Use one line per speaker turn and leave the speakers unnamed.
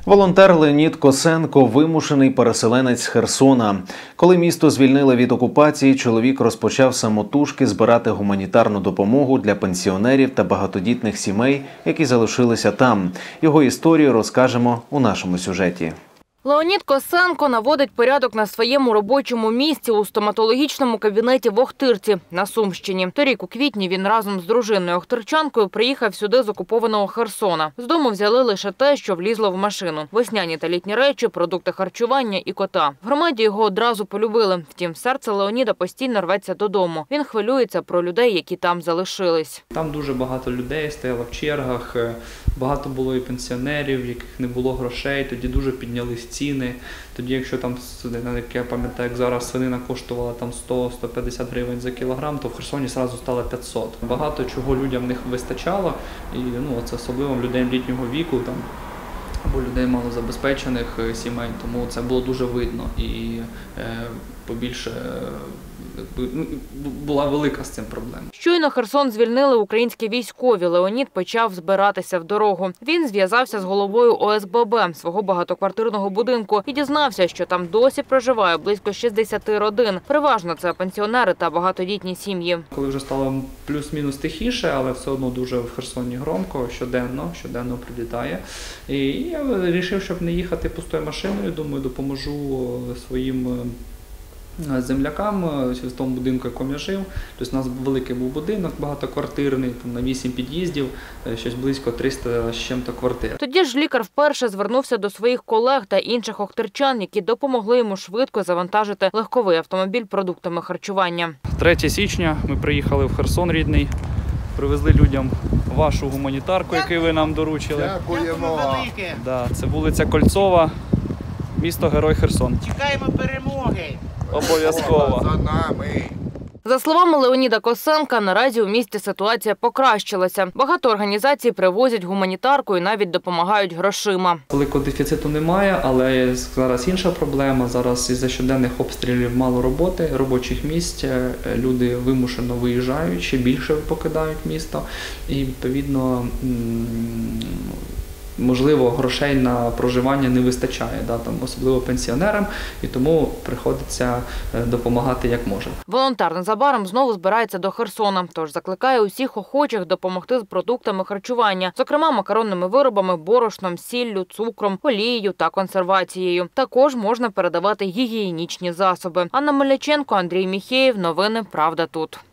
Волонтер Леонід Косенко – вимушений переселенець з Херсона. Коли місто звільнили від окупації, чоловік розпочав самотужки збирати гуманітарну допомогу для пенсіонерів та багатодітних сімей, які залишилися там. Його історію розкажемо у нашому сюжеті.
Леонід Косенко наводить порядок на своєму робочому місці у стоматологічному кабінеті в Охтирці на Сумщині. Торік у квітні він разом з дружиною охтирчанкою приїхав сюди з окупованого Херсона. З дому взяли лише те, що влізло в машину – весняні та літні речі, продукти харчування і кота. В громаді його одразу полюбили. Втім, серце Леоніда постійно рветься додому. Він хвилюється про людей, які там залишились.
Там дуже багато людей стояло в чергах, багато було і пенсіонерів, в яких не було грошей, тоді дуже піднялись ціни. Тоді, якщо там, як я пам'ятаю, як зараз свинина коштувала там 100-150 гривень за кілограм, то в Херсоні одразу стало 500. Багато чого людям не вистачало, і це особливо людей літнього віку там, або людей малозабезпечених сімей, тому це було дуже видно і побільше була велика з цим проблема.
Щойно Херсон звільнили українські військові, Леонід почав збиратися в дорогу. Він зв'язався з головою ОСББ свого багатоквартирного будинку і дізнався, що там досі проживає близько 60 родин. Переважно це пенсіонери та багатодітні сім'ї.
Коли вже стало плюс-мінус тихіше, але все одно дуже в Херсоні громко, щоденно прилітає. І я вирішив, щоб не їхати пустою машиною, думаю, допоможу своїм землякам в тому будинку, в якому я жив. Тобто у нас великий був будинок, багатоквартирний, там на 8 під'їздів, щось близько 300 з чим-то квартир.
Тоді ж лікар вперше звернувся до своїх колег та інших охтирчан, які допомогли йому швидко завантажити легковий автомобіль продуктами харчування.
3 січня ми приїхали в Херсон рідний, привезли людям вашу гуманітарку, яку ви нам доручили.
Дякуємо велике.
Да, це вулиця Кольцова, місто Герой Херсон.
Чекаємо перемоги.
Обов'язково.
За нами.
За словами Леоніда Косенка, наразі у місті ситуація покращилася. Багато організацій привозять гуманітарку і навіть допомагають грошима.
Великого дефіциту немає, але зараз інша проблема. Зараз із-за щоденних обстрілів мало роботи, робочих місць. Люди вимушено виїжджають, ще більше покидають місто. І, відповідно, можливо, грошей на проживання не вистачає, особливо пенсіонерам, і тому приходиться допомагати як може.
Волонтер незабаром знову збирається до Херсона, тож закликає усіх охочих допомогти з продуктами харчування, зокрема макаронними виробами, борошном, сіллю, цукром, олією та консервацією. Також можна передавати гігієнічні засоби. Анна Меляченко, Андрій Міхеєв. Новини «Правда тут».